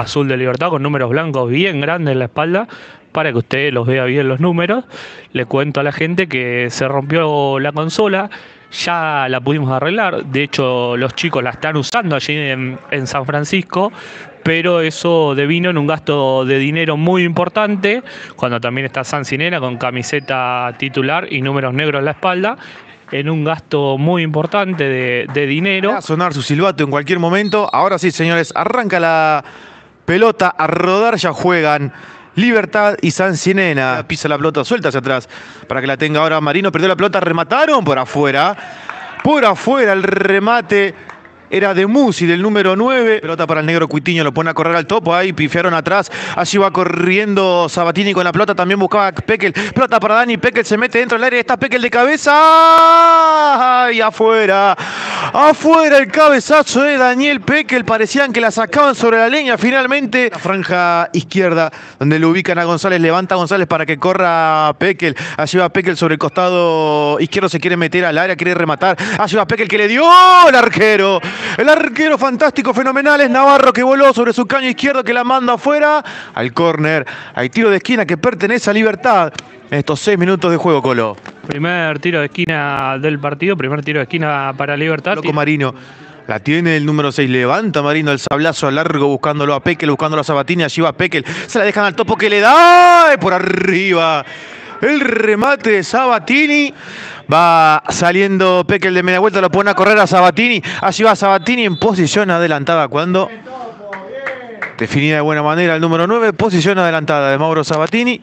azul de Libertad con números blancos bien grandes en la espalda, para que usted los vea bien los números. Le cuento a la gente que se rompió la consola, ya la pudimos arreglar, de hecho los chicos la están usando allí en San Francisco, pero eso devino en un gasto de dinero muy importante, cuando también está Sancinena con camiseta titular y números negros en la espalda, en un gasto muy importante de dinero. Va a sonar su silbato en cualquier momento. Ahora sí, señores, arranca la pelota a rodar, ya juegan Libertad y Sancinena. Pisa la pelota, suelta hacia atrás para que la tenga ahora Marino. Perdió la pelota, remataron por afuera. Por afuera el remate era de Musi, del número 9. Pelota para el negro Cuitiño, lo pone a correr al topo. Ahí pifiaron atrás. Allí va corriendo Sabatini con la pelota. También buscaba a Pekel. Pelota para Dani. Pekel se mete dentro del área. Está Pekel de cabeza. Y afuera. Afuera el cabezazo de Daniel Pekel. Parecían que la sacaban sobre la leña. Finalmente, la franja izquierda, donde lo ubican a González. Levanta a González para que corra Pekel. Allí va Pekel sobre el costado izquierdo. Se quiere meter al área, quiere rematar. Allí va Pekel que le dio el arquero. El arquero fantástico, fenomenal, es Navarro, que voló sobre su caño izquierdo, que la manda afuera al córner. Hay tiro de esquina que pertenece a Libertad en estos 6 minutos de juego, Colo. Primer tiro de esquina del partido, primer tiro de esquina para Libertad. Loco Marino. La tiene el número 6, levanta Marino el sablazo largo buscándolo a Pekel, buscándolo a Sabatini. Allí va Pekel, se la dejan al topo que le da por arriba. El remate de Sabatini. Va saliendo Pekel de media vuelta, lo pone a correr a Sabatini. Allí va Sabatini en posición adelantada cuando definida de buena manera el número 9. Posición adelantada de Mauro Sabatini.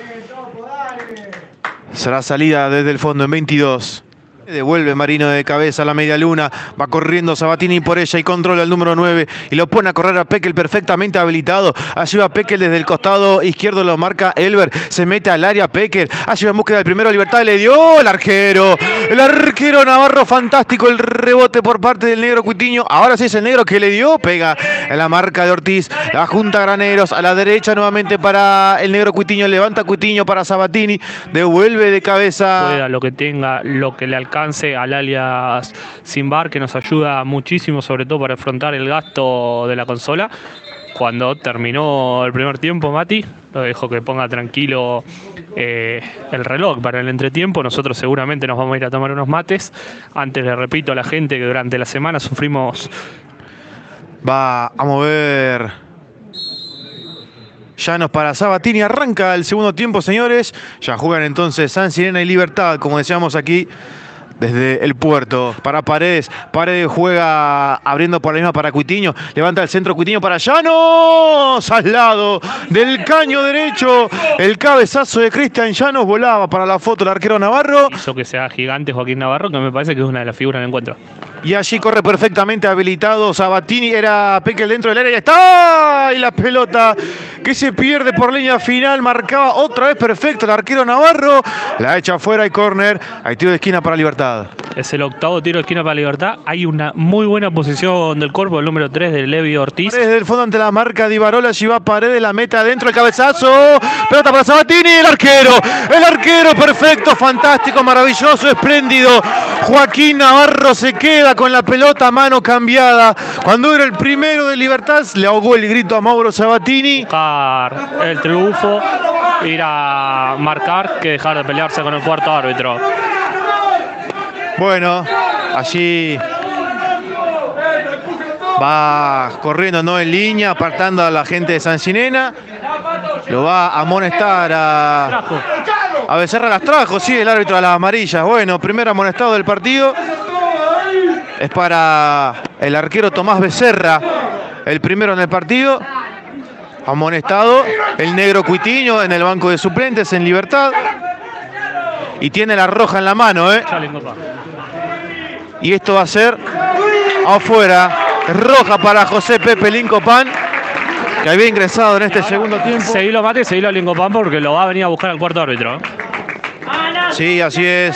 Será salida desde el fondo en 22. Devuelve Marino de cabeza a la media luna. Va corriendo Sabatini por ella y controla el número 9. Y lo pone a correr a Pekel perfectamente habilitado. Allí va Pekel desde el costado izquierdo. Lo marca Elber. Se mete al área Pekel. Allí va en búsqueda del primero. Libertad le dio el arquero. El arquero Navarro fantástico. El rebote por parte del negro Cuitiño. Ahora sí es el negro que le dio. Pega en la marca de Ortiz. La junta Graneros. A la derecha nuevamente para el negro Cuitiño. Levanta Cuitiño para Sabatini. Devuelve de cabeza. Pueda lo que tenga, lo que le alcance al alias Simbar, que nos ayuda muchísimo, sobre todo para afrontar el gasto de la consola. Cuando terminó el primer tiempo, Mati, lo dejo que ponga tranquilo el reloj para el entretiempo. Nosotros seguramente nos vamos a ir a tomar unos mates. Antes le repito a la gente que durante la semana sufrimos. Va a mover Llanos para Sabatini. Arranca el segundo tiempo, señores. Ya juegan entonces Sancinena y Libertad, como decíamos aquí desde el puerto. Para Paredes. Paredes juega abriendo por la misma para Cuitiño. Levanta el centro Cuitiño para Llanos. Al lado del caño derecho. El cabezazo de Cristian Llanos. Volaba para la foto el arquero Navarro. Hizo que sea gigante Joaquín Navarro, que me parece que es una de las figuras del encuentro. Y allí corre perfectamente habilitado Sabatini. Era Pekel dentro del área. Y está. Y la pelota que se pierde por línea final. Marcaba otra vez perfecto el arquero Navarro. La echa afuera y córner. Hay tiro de esquina para Libertad. Es el octavo tiro de esquina para Libertad. Hay una muy buena posición del cuerpo, el número 3 de Levi Ortiz. Desde el fondo ante la marca de Ibarola. Allí va Paredes, la meta adentro, el cabezazo. Pelota para Sabatini. El arquero perfecto, fantástico, maravilloso, espléndido. Joaquín Navarro se queda con la pelota a mano cambiada. Cuando era el primero de Libertad, le ahogó el grito a Mauro Sabatini. Buscar el triunfo, ir a marcar, que dejar de pelearse con el cuarto árbitro. Bueno, allí va corriendo, no en línea, apartando a la gente de Sancinena. Lo va a amonestar a Becerra. Las trajo, sí, el árbitro a las amarillas. Bueno, primer amonestado del partido. Es para el arquero Tomás Becerra, el primero en el partido. Amonestado el negro Cuitiño en el banco de suplentes en Libertad. Y tiene la roja en la mano, Y esto va a ser afuera. Roja para José Pepe Lincopán, que había ingresado en este segundo tiempo. Seguilo, Mate, seguilo a Lincopán, porque lo va a venir a buscar al cuarto árbitro. Sí, así es.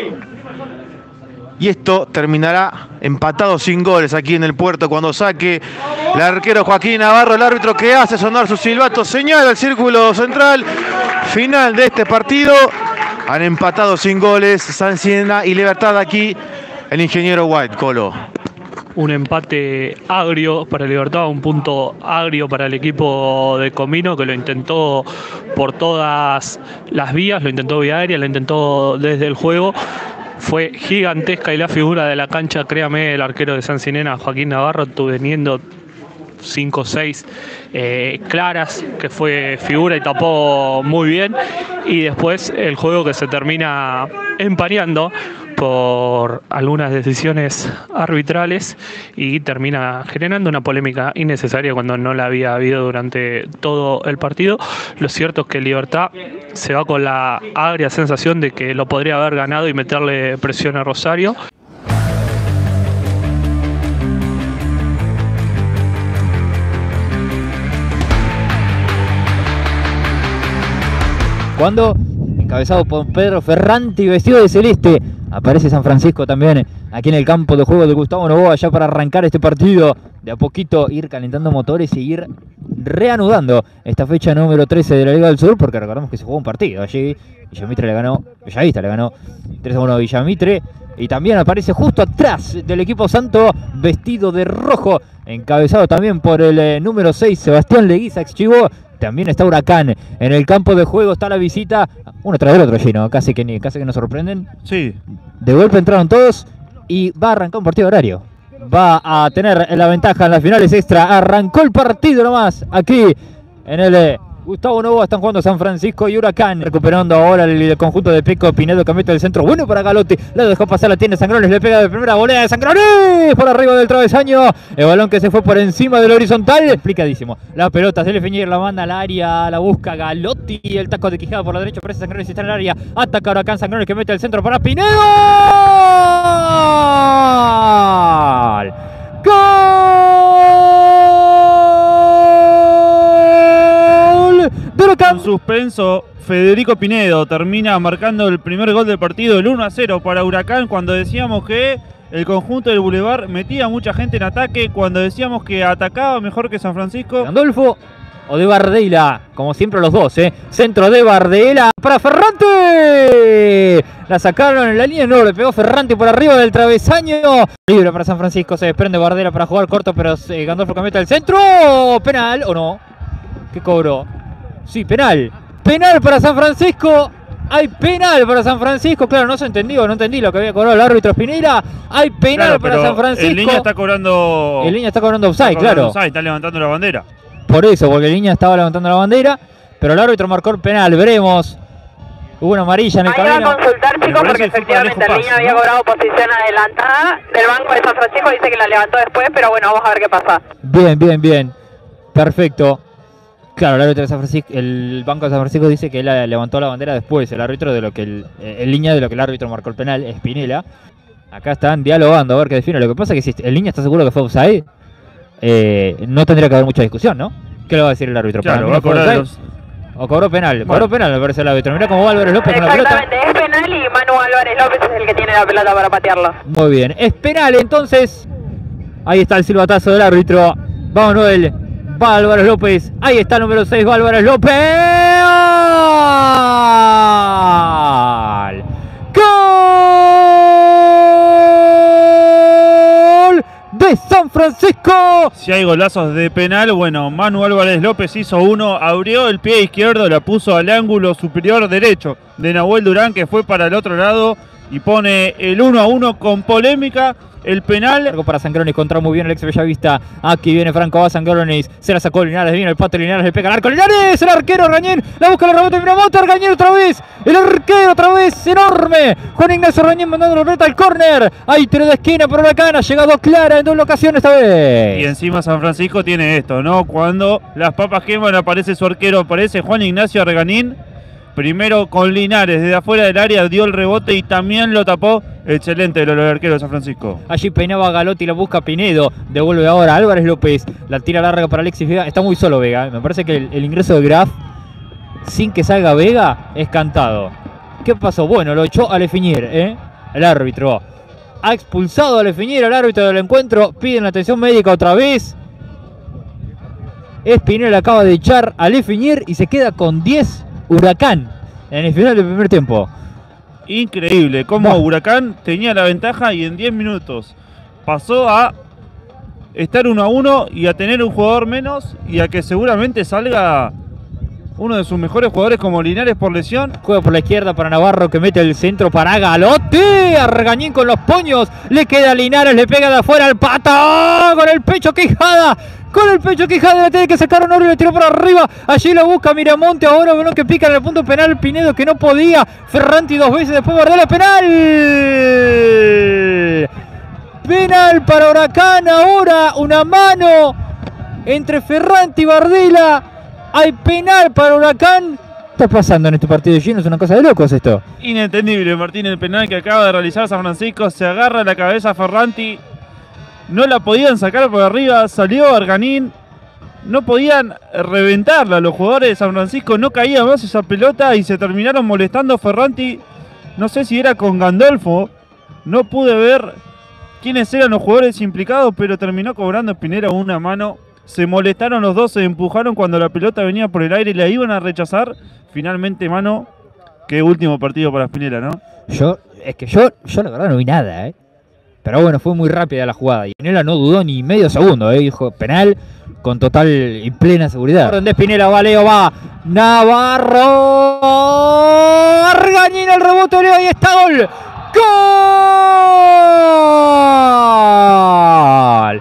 Y esto terminará empatado sin goles aquí en el puerto cuando saque el arquero Joaquín Navarro. El árbitro que hace sonar su silbato señala el círculo central. Final de este partido. Han empatado sin goles Sancinena y Libertad aquí el ingeniero White, Colo. un empate agrio para Libertad, un punto agrio para el equipo de Comino, que lo intentó por todas las vías, lo intentó vía aérea, lo intentó desde el juego. Fue gigantesca y la figura de la cancha, créame, el arquero de San Sinena, Joaquín Navarro, teniendo 5 o 6 claras, que fue figura y tapó muy bien, y después el juego que se termina empañando por algunas decisiones arbitrales y termina generando una polémica innecesaria cuando no la había habido durante todo el partido. Lo cierto es que Libertad se va con la agria sensación de que lo podría haber ganado y meterle presión a Rosario. Cuando, encabezado por Pedro Ferranti, vestido de celeste, aparece San Francisco también aquí en el campo de juego de Gustavo Noboa, ya para arrancar este partido. De a poquito ir calentando motores y ir reanudando esta fecha número 13 de la Liga del Sur, porque recordamos que se jugó un partido allí. Bellavista le ganó 3-1 a Villamitre. Y también aparece justo atrás del equipo santo, vestido de rojo, encabezado también por el número 6, Sebastián Leguiza, ex Chivo. También está Huracán en el campo de juego, está la visita, uno tras del otro lleno, casi que nos sorprenden. Sí. De golpe entraron todos y va a arrancar un partido horario. Va a tener la ventaja en las finales extra. Arrancó el partido nomás aquí en el Gustavo Noboa. Están jugando San Francisco y Huracán. Recuperando ahora el conjunto de Peco Pinedo, que mete el centro. Bueno para Galotti. La dejó pasar, la tiene Sangrones. Le pega de primera volea de Sangrones por arriba del travesaño. El balón que se fue por encima del horizontal. Explicadísimo. La pelota se le Finier, la manda al área. La busca Galotti. El taco de Quijada por la derecha. Parece Sangrones, está en el área. Ataca Huracán. Sangrones que mete el centro para Pinedo. ¡Gol! De Huracán. Con suspenso, Federico Pinedo termina marcando el primer gol del partido, el 1-0 para Huracán, cuando decíamos que el conjunto del Boulevard metía mucha gente en ataque, cuando decíamos que atacaba mejor que San Francisco. Gandolfo o de Bardella, como siempre los dos, Centro de Bardella para Ferrante. La sacaron en la línea, no, le pegó Ferrante por arriba del travesaño. Libre para San Francisco, se desprende Bardella para jugar corto, pero Gandolfo que mete el centro. Penal, ¿o no? ¿Qué cobró? Sí, penal. Penal para San Francisco. Hay penal para San Francisco. Claro, no se entendió, no entendí lo que había cobrado el árbitro Spinella. Hay penal para San Francisco. El línea está cobrando. El línea está cobrando offside, claro. Offside, está levantando la bandera. Por eso, porque el línea estaba levantando la bandera, pero el árbitro marcó el penal. Veremos. Hubo una amarilla en el camino. Ahí va a consultar, chicos, porque efectivamente el línea había cobrado posición adelantada del banco de San Francisco. Dice que la levantó después, pero bueno, vamos a ver qué pasa. Bien. Perfecto. Claro, el árbitro de San Francisco, el banco de San Francisco dice que él levantó la bandera después, el árbitro de lo que el línea de lo que el árbitro marcó el penal, Spinella. Acá están dialogando a ver qué define. Lo que pasa es que si el línea está seguro que fue offside, no tendría que haber mucha discusión, ¿no? ¿Qué le va a decir el árbitro? Claro, va a cobrar o cobró penal. Bueno. Cobró penal, me parece el árbitro. Mirá cómo va Álvarez López con la pelota. Exactamente, es penal y Manu Álvarez López es el que tiene la pelota para patearlo. Muy bien, es penal entonces. Ahí está el silbatazo del árbitro. Vamos Noel. Va Álvarez López. Ahí está el número 6, va Álvarez López. ¡Gol! De San Francisco. Si hay golazos de penal, bueno, Manu Álvarez López hizo uno, abrió el pie izquierdo, la puso al ángulo superior derecho de Nahuel Durán, que fue para el otro lado y pone el 1-1 con polémica. El penal. Largo para Sangronis, contra muy bien el ex Bellavista. Aquí viene Franco, va Sangronis. Se la sacó Linares, viene el pato Linares, le pega al arco. Linares, el arquero Rañén. La busca, la rebota, mira Mota, Rañén otra vez. El arquero otra vez, enorme. Juan Ignacio Rañén mandando la pelota al córner. Hay tiro de esquina por Huracán. Ha llegado clara en doble ocasión esta vez. Y encima San Francisco tiene esto, ¿no? Cuando las papas queman, aparece su arquero, aparece Juan Ignacio Arganín. Primero con Linares, desde afuera del área dio el rebote y también lo tapó. Excelente el arquero de San Francisco. Allí peinaba Galotti, la busca Pinedo. Devuelve ahora Álvarez López. La tira larga para Alexis Vega. Está muy solo Vega. Me parece que el ingreso de Graf, sin que salga Vega, es cantado. ¿Qué pasó? Bueno, lo echó a Lefinier, el árbitro. Ha expulsado a Lefinier, el árbitro del encuentro. Piden la atención médica otra vez. Espinel acaba de echar a Lefinier y se queda con 10 Huracán en el final del primer tiempo. Increíble cómo Huracán tenía la ventaja y en 10 minutos pasó a estar 1-1 y a tener un jugador menos y a que seguramente salga uno de sus mejores jugadores como Linares por lesión. Juega por la izquierda para Navarro, que mete el centro para Galotti. Argañín con los puños. Le queda a Linares, le pega de afuera al Pato. Con el pecho Quijada. Con el pecho Quijada, le tiene que sacar Honorio y le tiró para arriba. Allí lo busca Miramonte. Ahora bueno que pica en el punto penal. Pinedo que no podía. Ferranti 2 veces, después Bardela. Penal. Penal para Huracán. Ahora una mano entre Ferranti y Bardela. Hay penal para Huracán. ¿Qué está pasando en este partido, Gino? Es una cosa de locos esto. Inentendible, Martín, el penal que acaba de realizar San Francisco. Se agarra la cabeza a Ferranti. No la podían sacar por arriba. Salió Arganín. No podían reventarla. Los jugadores de San Francisco no caía más esa pelota y se terminaron molestando. Ferranti, no sé si era con Gandolfo. No pude ver quiénes eran los jugadores implicados, pero terminó cobrando Spinella una mano. Se molestaron los dos, se empujaron cuando la pelota venía por el aire y la iban a rechazar. Finalmente, mano, qué último partido para Spinella, ¿no? Yo la verdad no vi nada, Pero bueno, fue muy rápida la jugada. Y Spinella no dudó ni medio segundo, Dijo penal con total y plena seguridad. Donde Spinella va, Leo va. Navarro. Argañín el rebote, Leo, y está gol. ¡Gol!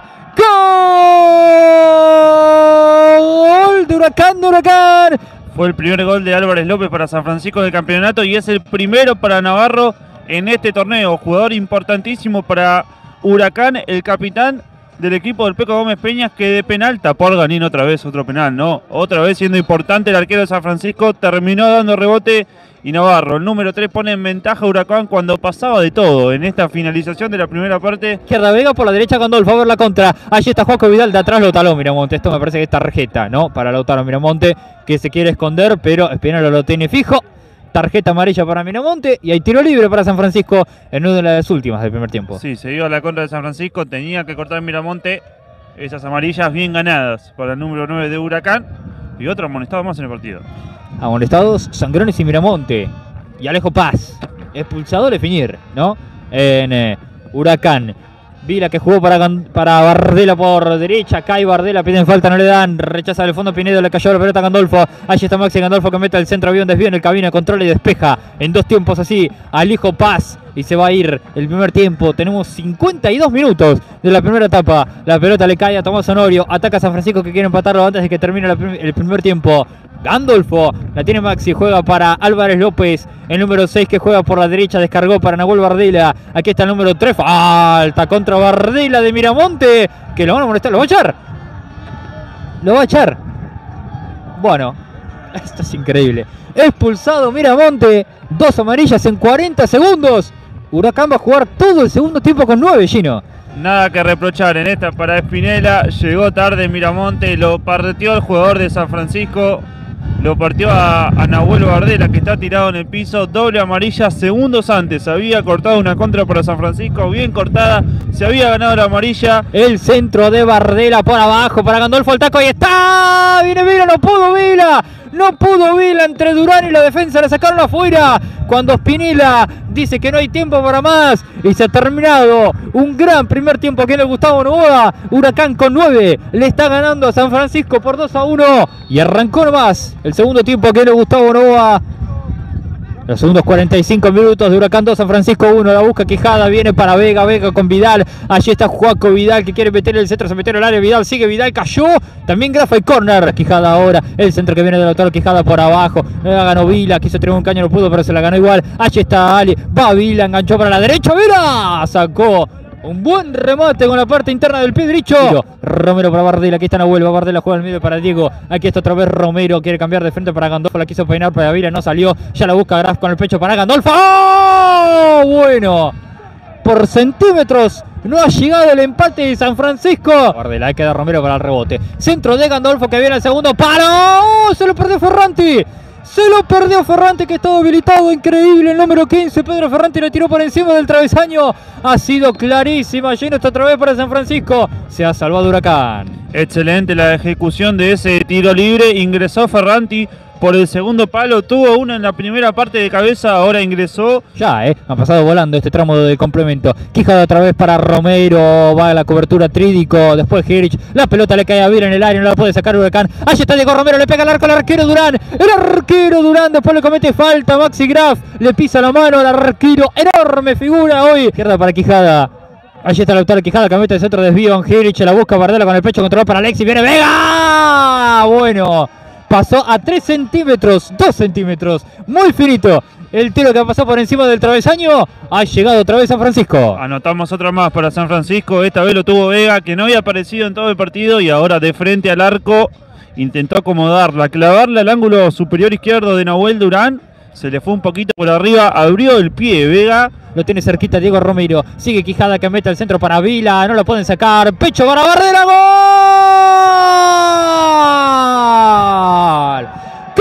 ¡Gol de Huracán! Fue el primer gol de Álvarez López para San Francisco del campeonato y es el primero para Navarro en este torneo. Jugador importantísimo para Huracán, el capitán del equipo del Peco Gómez Peñas, que de penal tapó a Arganín otra vez, otro penal, ¿no? Otra vez siendo importante el arquero de San Francisco, terminó dando rebote y Navarro, el número 3, pone en ventaja a Huracán cuando pasaba de todo en esta finalización de la primera parte. Izquierda Vega, por la derecha Gandolfo, a ver la contra. Allí está Joaco Vidal, de atrás lo taló Miramonte. Esto me parece que es tarjeta, ¿no? Para Lautaro Miramonte, que se quiere esconder, pero Spinella lo tiene fijo. Tarjeta amarilla para Miramonte y hay tiro libre para San Francisco en una de las últimas del primer tiempo. Sí, se dio a la contra de San Francisco, tenía que cortar Miramonte. Esas amarillas bien ganadas para el número 9 de Huracán y otro amonestado más en el partido. Amonestados Sangrones y Miramonte y Alejo Paz, expulsado Lefinir, ¿no? En Huracán. Vila que jugó para Bardela por derecha. Cae Bardela, piden falta, no le dan. Rechaza del fondo Pinedo, le cayó la pelota a Gandolfo. Allí está Maxi Gandolfo que mete el centro, había un desvío en el cabina, controla y despeja en dos tiempos así. Alejo Paz y se va a ir el primer tiempo. Tenemos 52 minutos de la primera etapa. La pelota le cae a Tomás Honorio. Ataca a San Francisco que quiere empatarlo antes de que termine el primer tiempo. Gandolfo, la tiene Maxi, juega para Álvarez López, el número 6 que juega por la derecha, descargó para Nahuel Bardela, aquí está el número 3, falta contra Bardela de Miramonte, que lo van a molestar, lo va a echar, bueno, esto es increíble, expulsado Miramonte, 2 amarillas en 40 segundos, Huracán va a jugar todo el segundo tiempo con 9, Gino. Nada que reprochar en esta para Spinella, llegó tarde Miramonte, lo partió el jugador de San Francisco, lo partió a Nahuel Bardela que está tirado en el piso, doble amarilla segundos antes, había cortado una contra para San Francisco, bien cortada, se había ganado la amarilla. El centro de Bardela por abajo para Gandolfo, el taco, ahí está, viene Vila, no pudo Vila entre Durán y la defensa, le sacaron afuera, cuando Spinella dice que no hay tiempo para más y se ha terminado un gran primer tiempo aquí en el Gustavo Noboa. Huracán con 9 le está ganando a San Francisco por 2-1 y arrancó nomás el segundo tiempo aquí en el Gustavo Noboa. Los segundos 45 minutos de Huracán 2, San Francisco 1, la busca Quijada, viene para Vega con Vidal, allí está Joaco Vidal que quiere meter el centro, se metió en el área, Vidal sigue, Vidal cayó, también Grafa y corner, Quijada ahora, el centro que viene del autor, Quijada por abajo, la ganó Vila, quiso tirar un caño, no pudo, pero se la ganó igual, allí está Ali, va Vila, enganchó para la derecha, Vila, sacó un buen remate con la parte interna del pie derecho. Romero para Bardela, aquí está Nahuel, Bardela juega al medio para Diego, aquí está otra vez Romero, quiere cambiar de frente para Gandolfo, la quiso peinar para Vila, no salió, ya la busca Graf con el pecho para Gandolfo. ¡Oh! Bueno, por centímetros no ha llegado el empate de San Francisco. Bardela, queda Romero para el rebote, centro de Gandolfo que viene al segundo palo. ¡Oh! Se lo perdió Ferranti. Se lo perdió Ferranti que estaba habilitado, increíble, el número 15, Pedro Ferranti le tiró por encima del travesaño, ha sido clarísima, lleno está otra vez para San Francisco, se ha salvado Huracán. Excelente la ejecución de ese tiro libre, ingresó Ferranti, por el segundo palo, tuvo una en la primera parte de cabeza, ahora ingresó. Ya, ha pasado volando este tramo de complemento. Quijada otra vez para Romero, va a la cobertura Trídico, después Hirich, la pelota le cae a Vila en el área, no la puede sacar Huracán. Allí está Diego Romero, le pega al arco al arquero Durán. El arquero Durán después le comete falta, Maxi Graf le pisa la mano al arquero, enorme figura hoy. Izquierda para Quijada. Allí está Lautaro Quijada que mete el centro desvío en Hirich, la busca Bardella con el pecho controlado para Alexis, viene Vega. Bueno, pasó a 3 centímetros, 2 centímetros, muy finito. El tiro que pasó por encima del travesaño, ha llegado otra vez San Francisco. Anotamos otra más para San Francisco, esta vez lo tuvo Vega, que no había aparecido en todo el partido y ahora de frente al arco intentó acomodarla, clavarla al ángulo superior izquierdo de Nahuel Durán. Se le fue un poquito por arriba, abrió el pie Vega. Lo tiene cerquita Diego Romero. Sigue Quijada que mete al centro para Vila. No lo pueden sacar. Pecho para Bardella. ¡Gol!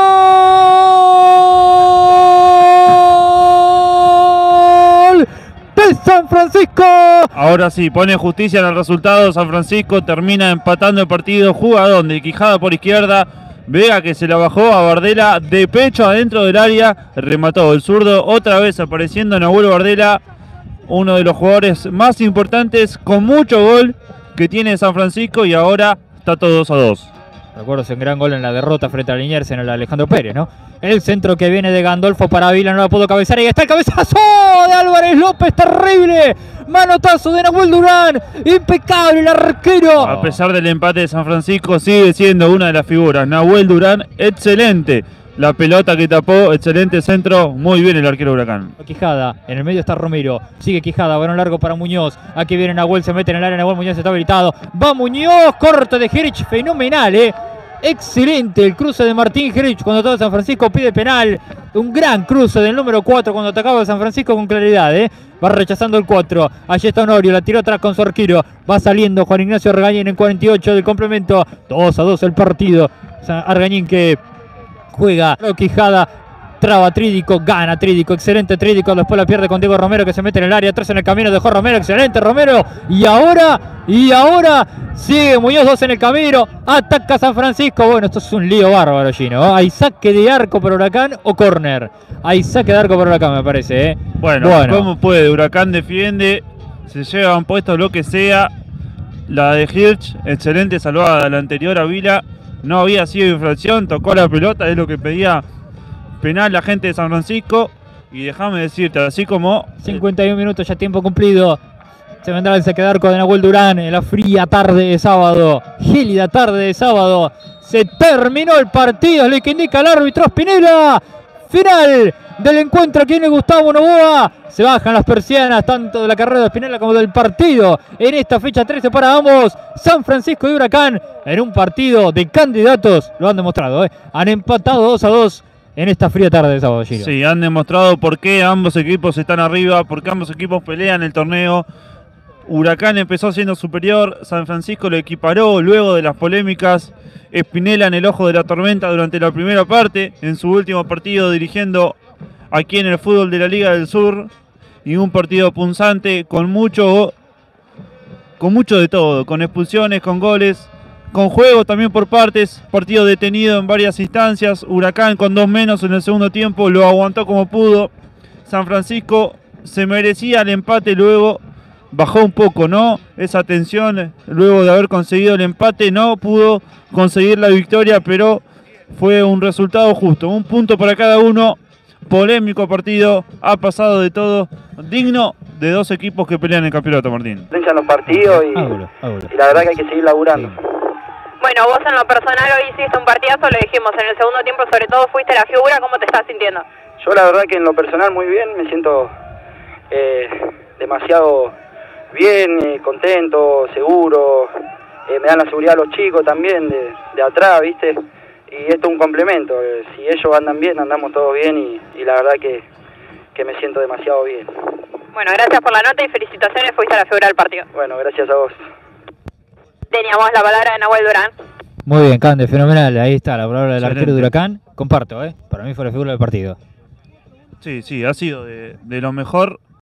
¡Gol! ¡De San Francisco! Ahora sí, pone justicia en el resultado. San Francisco termina empatando el partido. Jugadón de Quijada por izquierda. Vega que se la bajó a Bardella de pecho adentro del área, remató el zurdo, otra vez apareciendo Nahuel Bardella, uno de los jugadores más importantes con mucho gol que tiene San Francisco y ahora está todo 2-2. Recuerdo un gran gol en la derrota frente a Liniers en el Alejandro Pérez, ¿no? El centro que viene de Gandolfo para Vila, no la pudo cabezar y está el cabezazo de Álvarez López, terrible. Manotazo de Nahuel Durán, impecable el arquero. A pesar del empate de San Francisco, sigue siendo una de las figuras. Nahuel Durán, excelente. La pelota que tapó, excelente centro, muy bien el arquero Huracán. Quijada, en el medio está Romero, sigue Quijada, balón largo para Muñoz. Aquí viene Nahuel, se mete en el área, Nahuel Muñoz está habilitado. Va Muñoz, corte de Hirich, fenomenal, excelente el cruce de Martín Hirich cuando todo San Francisco pide penal. Un gran cruce del número 4 cuando atacaba San Francisco con claridad, Va rechazando el 4. Allí está Honorio, la tiró atrás con su arquero. Va saliendo Juan Ignacio Argañín en 48 del complemento. 2-2 el partido. Argañín que juega Quijada. Traba Trídico, gana Trídico, excelente Trídico, después la pierde con Diego Romero que se mete en el área, atrás en el camino, dejó Romero, excelente Romero, y ahora sigue Muñoz, 2 en el camino, ataca San Francisco. Bueno, esto es un lío bárbaro, Gino, hay saque de arco para Huracán o córner, hay saque de arco para Huracán me parece, Bueno, ¿cómo puede? Huracán defiende, se llevan puestos lo que sea, la de Hirsch, excelente salvada, la anterior a Vila, no había sido infracción, tocó la pelota, es lo que pedía penal la gente de San Francisco. Y déjame decirte, así como 51 minutos ya tiempo cumplido, se vendrá el saque de arco de Nahuel Durán en la fría tarde de sábado, gélida tarde de sábado. Se terminó el partido, es lo que indica el árbitro Spinella. Final del encuentro aquí en Gustavo Noboa. Se bajan las persianas tanto de la carrera de Spinella como del partido en esta fecha 13 para ambos. San Francisco y Huracán en un partido de candidatos, lo han demostrado, han empatado 2-2 en esta fría tarde de sábado, Giro. Sí, han demostrado por qué ambos equipos están arriba, por qué ambos equipos pelean el torneo. Huracán empezó siendo superior, San Francisco lo equiparó luego de las polémicas. Spinella en el ojo de la tormenta durante la primera parte, en su último partido dirigiendo aquí en el fútbol de la Liga del Sur. Y un partido punzante con mucho de todo, con expulsiones, con goles, con juego también por partes, partido detenido en varias instancias. Huracán con 2 menos en el segundo tiempo lo aguantó como pudo. San Francisco se merecía el empate, luego bajó un poco, ¿no? Esa tensión, luego de haber conseguido el empate, no pudo conseguir la victoria, pero fue un resultado justo. 1 punto para cada uno, polémico partido, ha pasado de todo, digno de 2 equipos que pelean el campeonato, Martín. En los partidos y la verdad que hay que seguir laburando. Bueno, vos en lo personal hoy hiciste un partidazo, lo dijimos, en el segundo tiempo sobre todo fuiste la figura, ¿cómo te estás sintiendo? Yo la verdad que en lo personal muy bien, me siento demasiado bien, contento, seguro, me dan la seguridad los chicos también de atrás, ¿viste? Y esto es un complemento, si ellos andan bien, andamos todos bien y la verdad que me siento demasiado bien. Bueno, gracias por la nota y felicitaciones, fuiste la figura del partido. Bueno, gracias a vos. Teníamos la palabra de Nahuel Durán. Muy bien, Cande, fenomenal. Ahí está la palabra del arquero de Huracán. Comparto, para mí fue la figura del partido. Sí, ha sido de lo mejor.